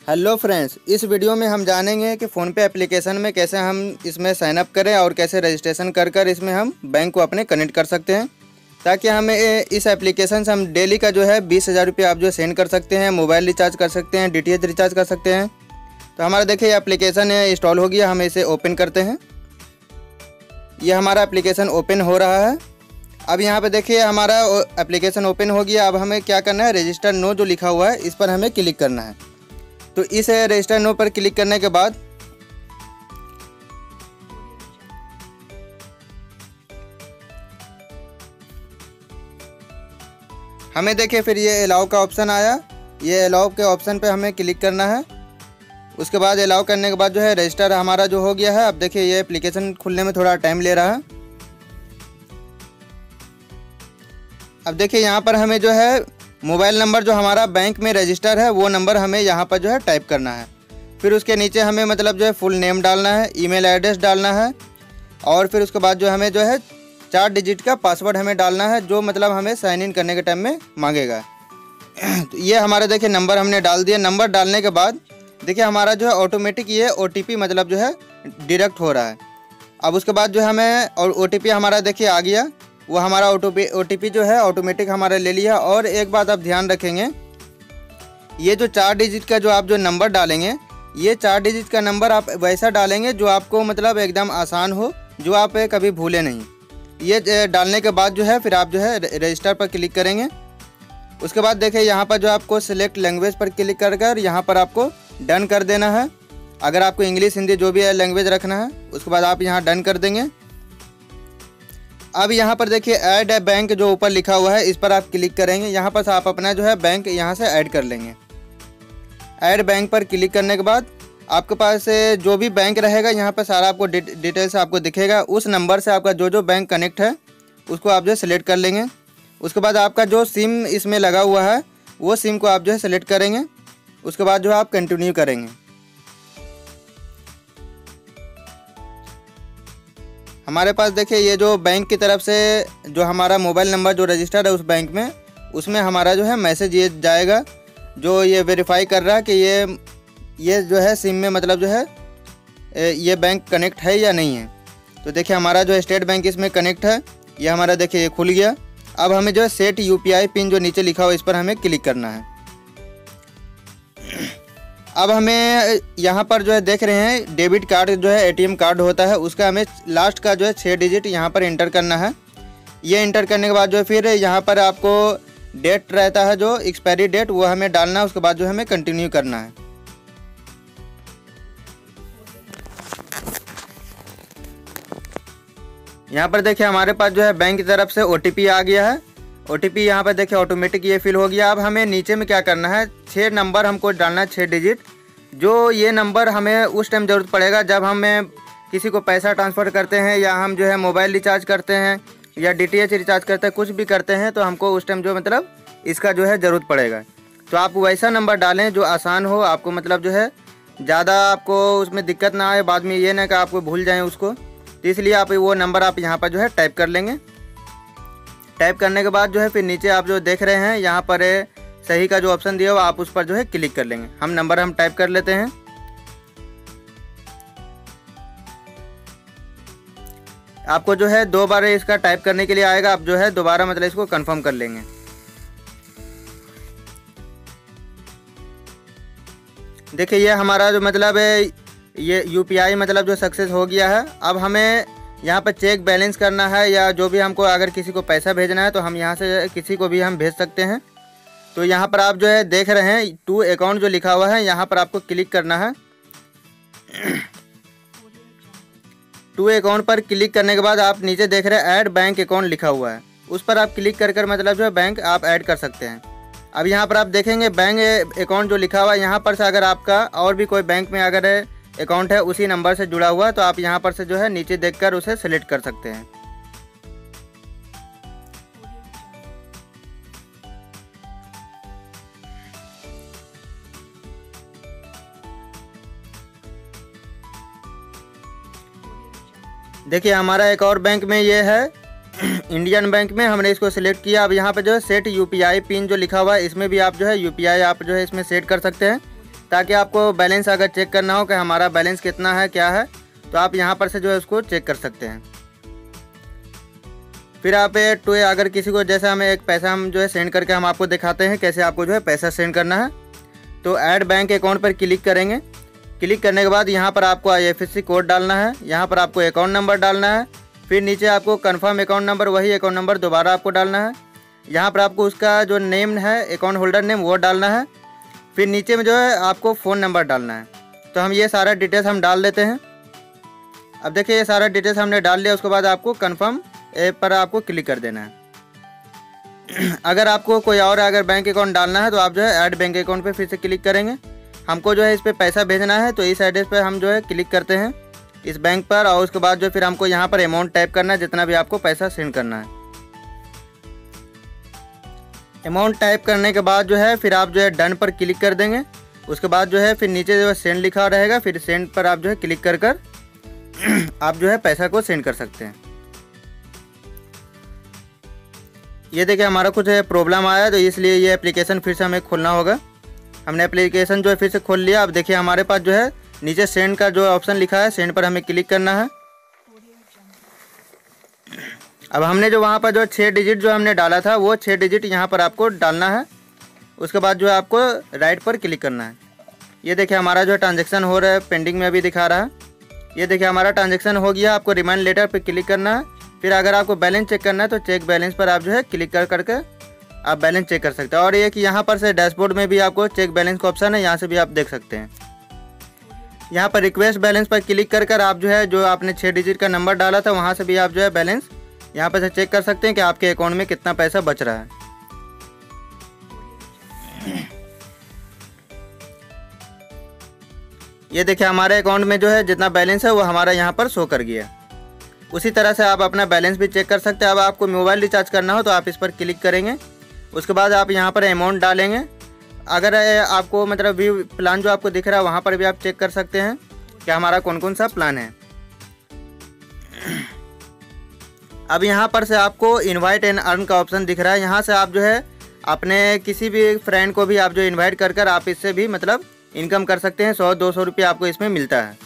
Hello friends, इस video में हम जानेंगे कि फ़ोनपे एप्लीकेशन में कैसे हम इसमें साइन अप करें और कैसे रजिस्ट्रेशन कर इसमें हम बैंक को अपने कनेक्ट कर सकते हैं, ताकि हमें इस एप्लीकेशन से हम डेली का जो है 20,000 रुपये आप जो सेंड कर सकते हैं, मोबाइल रिचार्ज कर सकते हैं, DTH रिचार्ज कर सकते हैं। तो हमारा देखिए ये एप्लीकेशन इंस्टॉल हो गया, हम इसे ओपन करते हैं। ये हमारा एप्लीकेशन ओपन हो रहा है। अब यहाँ पे देखिए हमारा एप्लीकेशन ओपन हो गया। अब हमें क्या करना है, रजिस्टर नो जो लिखा हुआ है इस पर हमें क्लिक करना है। तो इस रजिस्टर नो पर क्लिक करने के बाद हमें देखिए फिर ये अलाउ का ऑप्शन आया। ये अलाउ के ऑप्शन पे हमें क्लिक करना है। उसके बाद अलाउ करने के बाद जो है रजिस्टर हमारा जो हो गया है। अब देखिए ये एप्लीकेशन खुलने में थोड़ा टाइम ले रहा है। अब देखिए यहाँ पर हमें जो है मोबाइल नंबर जो हमारा बैंक में रजिस्टर है वो नंबर हमें यहाँ पर जो है टाइप करना है। फिर उसके नीचे हमें मतलब जो है फुल नेम डालना है, ईमेल एड्रेस डालना है और फिर उसके बाद जो हमें जो है 4 डिजिट का पासवर्ड हमें डालना है, जो मतलब हमें साइन इन करने के टाइम में मांगेगा। तो ये हमारा देखिए नंबर हमने डाल दिया। नंबर डालने के बाद देखिए हमारा जो है ऑटोमेटिक ये OTP मतलब जो है डायरेक्ट हो रहा है। अब उसके बाद जो हमें और OTP हमारा देखिए आ गया, वो हमारा OTP जो है ऑटोमेटिक हमारा ले लिया। और एक बात आप ध्यान रखेंगे, ये जो 4 डिजिट का जो आप जो नंबर डालेंगे, ये 4 डिजिट का नंबर आप वैसा डालेंगे जो आपको मतलब एकदम आसान हो, जो आप कभी भूले नहीं। ये डालने के बाद जो है फिर आप जो है रजिस्टर पर क्लिक करेंगे। उसके बाद देखिए यहाँ पर जो आपको सिलेक्ट लैंग्वेज पर क्लिक कर यहाँ पर आपको डन कर देना है। अगर आपको इंग्लिश हिंदी जो भी है लैंग्वेज रखना है, उसके बाद आप यहाँ डन कर देंगे। अब यहाँ पर देखिए ऐड ए बैंक जो ऊपर लिखा हुआ है इस पर आप क्लिक करेंगे। यहाँ पर आप अपना जो है बैंक यहाँ से ऐड कर लेंगे। ऐड बैंक पर क्लिक करने के बाद आपके पास जो भी बैंक रहेगा यहाँ पर सारा आपको डिटेल्स आपको दिखेगा। उस नंबर से आपका जो बैंक कनेक्ट है उसको आप जो है सेलेक्ट कर लेंगे। उसके बाद आपका जो सिम इसमें लगा हुआ है वो सिम को आप जो है सेलेक्ट करेंगे। उसके बाद जो है आप कंटिन्यू करेंगे। हमारे पास देखिए ये जो बैंक की तरफ से जो हमारा मोबाइल नंबर जो रजिस्टर्ड है उस बैंक में, उसमें हमारा जो है मैसेज ये जाएगा जो ये वेरीफाई कर रहा है कि ये जो है सिम में मतलब जो है ये बैंक कनेक्ट है या नहीं है। तो देखिए हमारा जो स्टेट बैंक इसमें कनेक्ट है, ये हमारा देखिए ये खुल गया। अब हमें जो है सेट UPI पिन जो नीचे लिखा हुआ इस पर हमें क्लिक करना है। अब हमें यहाँ पर जो है देख रहे हैं डेबिट कार्ड जो है ATM कार्ड होता है, उसका हमें लास्ट का जो है 6 डिजिट यहाँ पर इंटर करना है। ये इंटर करने के बाद जो है फिर यहाँ पर आपको डेट रहता है जो एक्सपायरी डेट, वो हमें डालना है। उसके बाद जो है हमें कंटिन्यू करना है। यहाँ पर देखिए हमारे पास जो है बैंक की तरफ से OTP आ गया है। OTP यहाँ पर देखिए ऑटोमेटिक ये फिल हो गया। अब हमें नीचे में क्या करना है, 6 नंबर हमको डालना है, 6 डिजिट। जो ये नंबर हमें उस टाइम ज़रूरत पड़ेगा जब हमें किसी को पैसा ट्रांसफ़र करते हैं या हम जो है मोबाइल रिचार्ज करते हैं या DTH रिचार्ज करते हैं, कुछ भी करते हैं तो हमको उस टाइम जो मतलब इसका जो है ज़रूरत पड़ेगा। तो आप वैसा नंबर डालें जो आसान हो, आपको मतलब जो है ज़्यादा आपको उसमें दिक्कत ना आए, बाद में ये ना कि आपको भूल जाएँ उसको। तो इसलिए आप वो नंबर आप यहाँ पर जो है टाइप कर लेंगे। टाइप करने के बाद जो है फिर नीचे आप जो देख रहे हैं यहाँ पर सही का जो ऑप्शन दिया हुआ आप उस पर जो है क्लिक कर लेंगे। हम नंबर टाइप कर लेते हैं। आपको जो है 2 बार इसका टाइप करने के लिए आएगा, आप जो है दोबारा मतलब इसको कंफर्म कर लेंगे। देखिए ये हमारा जो मतलब है ये UPI मतलब जो सक्सेस हो गया है। अब हमें यहाँ पर चेक बैलेंस करना है या जो भी हमको अगर किसी को पैसा भेजना है तो हम यहाँ से किसी को भी हम भेज सकते हैं। तो यहाँ पर आप जो है देख रहे हैं टू अकाउंट जो लिखा हुआ है, यहाँ पर आपको क्लिक करना है। टू अकाउंट पर क्लिक करने के बाद आप नीचे देख रहे हैं ऐड बैंक अकाउंट लिखा हुआ है, उस पर आप क्लिक कर मतलब जो है बैंक आप ऐड कर सकते हैं। अब यहाँ पर आप देखेंगे बैंक अकाउंट जो लिखा हुआ है, यहाँ पर से अगर आपका और भी कोई बैंक में अगर अकाउंट है उसी नंबर से जुड़ा हुआ तो आप यहाँ पर से जो है नीचे देखकर उसे सेलेक्ट कर सकते हैं। देखिए हमारा एक और बैंक में ये है इंडियन बैंक में, हमने इसको सिलेक्ट किया। अब यहाँ पे जो है सेट UPI पिन जो लिखा हुआ है इसमें भी आप जो है UPI आप जो है इसमें सेट कर सकते हैं। ताकि आपको बैलेंस अगर चेक करना हो कि हमारा बैलेंस कितना है क्या है, तो आप यहाँ पर से जो है उसको चेक कर सकते हैं। फिर आप अगर किसी को जैसे हमें एक पैसा हम जो है सेंड करके हम आपको दिखाते हैं कैसे आपको जो है पैसा सेंड करना है। तो ऐड बैंक अकाउंट पर क्लिक करेंगे। क्लिक करने के बाद यहाँ पर आपको IFSC कोड डालना है, यहाँ पर आपको अकाउंट नंबर डालना है, फिर नीचे आपको कंफर्म अकाउंट नंबर, वही अकाउंट नंबर दोबारा आपको डालना है। यहाँ पर आपको उसका जो नेम है अकाउंट होल्डर नेम वो डालना है, फिर नीचे में जो है आपको फ़ोन नंबर डालना है। तो हम ये सारा डिटेल्स हम डाल देते हैं। अब देखिए ये सारा डिटेल्स हमने डाल लिया। उसके बाद आपको कंफर्म ऐप पर आपको क्लिक कर देना है। अगर आपको कोई और अगर बैंक अकाउंट डालना है तो आप जो है ऐड बैंक अकाउंट पे फिर से क्लिक करेंगे। हमको जो है इस पर पैसा भेजना है तो इस एड्रेस पे हम जो है क्लिक करते हैं इस बैंक पर, और उसके बाद जो फिर हमको यहाँ पर अमाउंट टाइप करना है जितना भी आपको पैसा सेंड करना है। अमाउंट टाइप करने के बाद जो है फिर आप जो है डन पर क्लिक कर देंगे। उसके बाद जो है फिर नीचे जो है सेंड लिखा रहेगा, फिर सेंड पर आप जो है क्लिक कर कर आप जो है पैसा को सेंड कर सकते हैं। ये देखिए हमारा कुछ प्रॉब्लम आया तो इसलिए ये एप्लीकेशन फिर से हमें खोलना होगा। हमने एप्लीकेशन जो है फिर से खोल लिया। अब देखिए हमारे पास जो है नीचे सेंड का जो ऑप्शन लिखा है, सेंड पर हमें क्लिक करना है। अब हमने जो वहाँ पर जो 6 डिजिट जो हमने डाला था वो 6 डिजिट यहाँ पर आपको डालना है। उसके बाद जो है आपको राइट पर क्लिक करना है। ये देखिए हमारा जो ट्रांजेक्शन हो रहा है पेंडिंग में अभी दिखा रहा है। ये देखिए हमारा ट्रांजेक्शन हो गया। आपको रिमाइंड लेटर पर क्लिक करना है। फिर अगर आपको बैलेंस चेक करना है तो चेक बैलेंस पर आप जो है क्लिक कर करके आप बैलेंस चेक कर सकते हैं। और ये कि यहाँ पर से डैशबोर्ड में भी आपको चेक बैलेंस का ऑप्शन है, यहाँ से भी आप देख सकते हैं। यहाँ पर रिक्वेस्ट बैलेंस पर क्लिक कर कर आप जो है जो आपने 6 डिजिट का नंबर डाला था वहाँ से भी आप जो है बैलेंस यहाँ पर से चेक कर सकते हैं कि आपके अकाउंट में कितना पैसा बच रहा है। ये देखिए हमारे अकाउंट में जो है जितना बैलेंस है वो हमारा यहाँ पर शो कर गया। उसी तरह से आप अपना बैलेंस भी चेक कर सकते हैं। अब आपको मोबाइल रिचार्ज करना हो तो आप इस पर क्लिक करेंगे। उसके बाद आप यहाँ पर अमाउंट डालेंगे। अगर आपको मतलब व्यू प्लान जो आपको दिख रहा है वहाँ पर भी आप चेक कर सकते हैं कि हमारा कौन कौन सा प्लान है। अब यहाँ पर से आपको इनवाइट एंड अर्न का ऑप्शन दिख रहा है। यहाँ से आप जो है अपने किसी भी फ्रेंड को भी आप जो इनवाइट कर कर आप इससे भी मतलब इनकम कर सकते हैं। 100-200 रुपये आपको इसमें मिलता है।